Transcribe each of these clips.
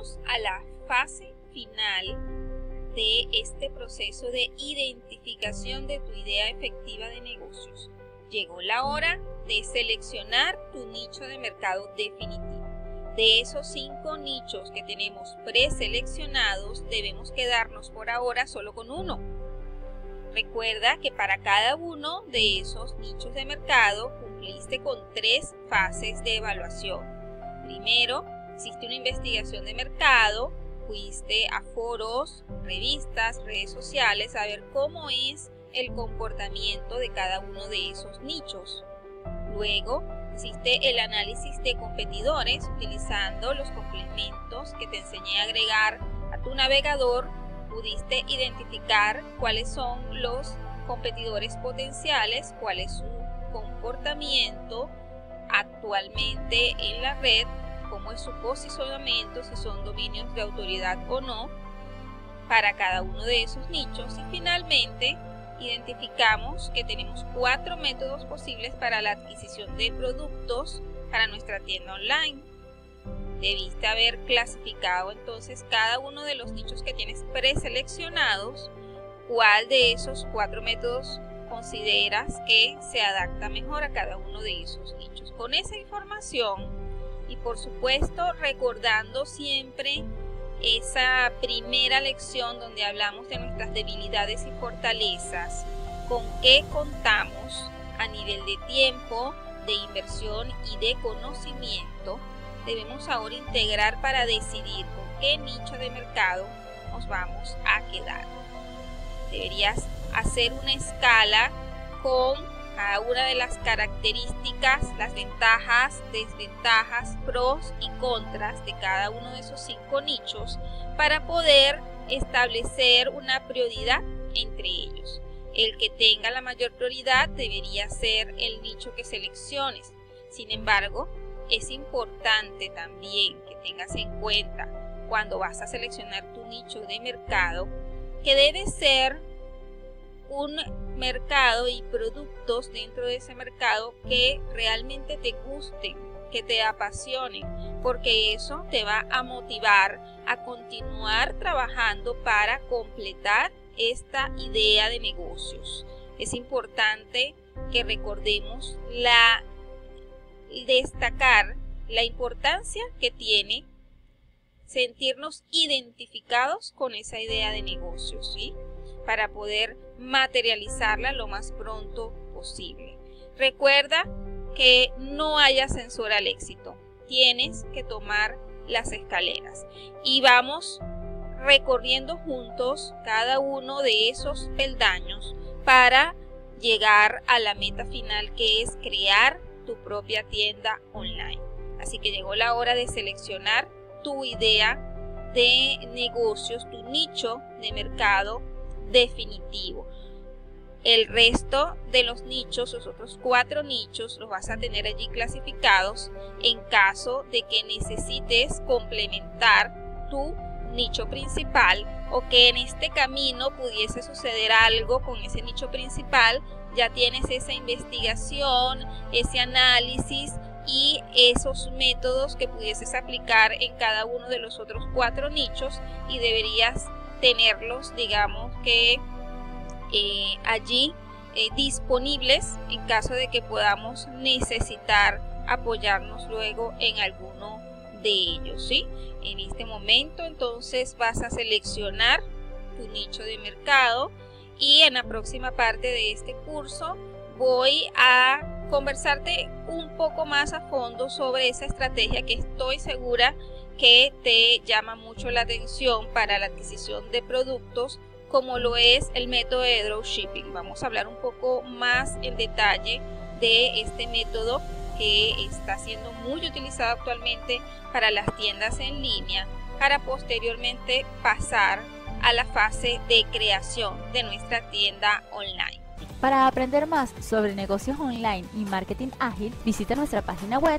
Llegamos a la fase final de este proceso de identificación de tu idea efectiva de negocios. Llegó la hora de seleccionar tu nicho de mercado definitivo. De esos 5 nichos que tenemos preseleccionados, debemos quedarnos por ahora solo con uno. Recuerda que para cada uno de esos nichos de mercado cumpliste con 3 fases de evaluación. Primero, hiciste una investigación de mercado, fuiste a foros, revistas, redes sociales a ver cómo es el comportamiento de cada uno de esos nichos. Luego, hiciste el análisis de competidores utilizando los complementos que te enseñé a agregar a tu navegador. Pudiste identificar cuáles son los competidores potenciales, cuál es su comportamiento actualmente en la red, cómo es su posicionamiento, si son dominios de autoridad o no, para cada uno de esos nichos. Y finalmente, identificamos que tenemos 4 métodos posibles para la adquisición de productos para nuestra tienda online. Debiste haber clasificado entonces cada uno de los nichos que tienes preseleccionados, cuál de esos 4 métodos consideras que se adapta mejor a cada uno de esos nichos. Con esa información y por supuesto recordando siempre esa primera lección donde hablamos de nuestras debilidades y fortalezas, con qué contamos a nivel de tiempo, de inversión y de conocimiento, debemos ahora integrar para decidir con qué nicho de mercado nos vamos a quedar. Deberías hacer una escala con cada una de las características, las ventajas, desventajas, pros y contras de cada uno de esos 5 nichos para poder establecer una prioridad entre ellos. El que tenga la mayor prioridad debería ser el nicho que selecciones. Sin embargo, es importante también que tengas en cuenta cuando vas a seleccionar tu nicho de mercado que debe ser un mercado y productos dentro de ese mercado que realmente te gusten, que te apasionen, porque eso te va a motivar a continuar trabajando para completar esta idea de negocios. Es importante que recordemos destacar la importancia que tiene sentirnos identificados con esa idea de negocios, ¿sí? Para poder materializarla lo más pronto posible. Recuerda que no hay ascensor al éxito, tienes que tomar las escaleras y vamos recorriendo juntos cada uno de esos peldaños para llegar a la meta final, que es crear tu propia tienda online. Así que llegó la hora de seleccionar tu idea de negocios, tu nicho de mercado definitivo. El resto de los nichos, los otros 4 nichos, los vas a tener allí clasificados en caso de que necesites complementar tu nicho principal o que en este camino pudiese suceder algo con ese nicho principal. Ya tienes esa investigación, ese análisis y esos métodos que pudieses aplicar en cada uno de los otros 4 nichos y deberías tenerlos, digamos que allí disponibles en caso de que podamos necesitar apoyarnos luego en alguno de ellos, ¿sí? En este momento entonces vas a seleccionar tu nicho de mercado y en la próxima parte de este curso voy a conversarte un poco más a fondo sobre esa estrategia que estoy segura que te llama mucho la atención para la adquisición de productos, como lo es el método de dropshipping. Vamos a hablar un poco más en detalle de este método que está siendo muy utilizado actualmente para las tiendas en línea, para posteriormente pasar a la fase de creación de nuestra tienda online. Para aprender más sobre negocios online y marketing ágil, visita nuestra página web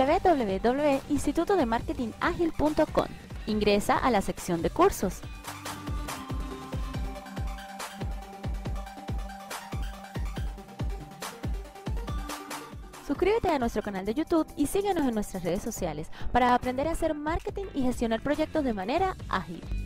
www.institutodemarketingagil.com. Ingresa a la sección de cursos. Suscríbete a nuestro canal de YouTube y síguenos en nuestras redes sociales para aprender a hacer marketing y gestionar proyectos de manera ágil.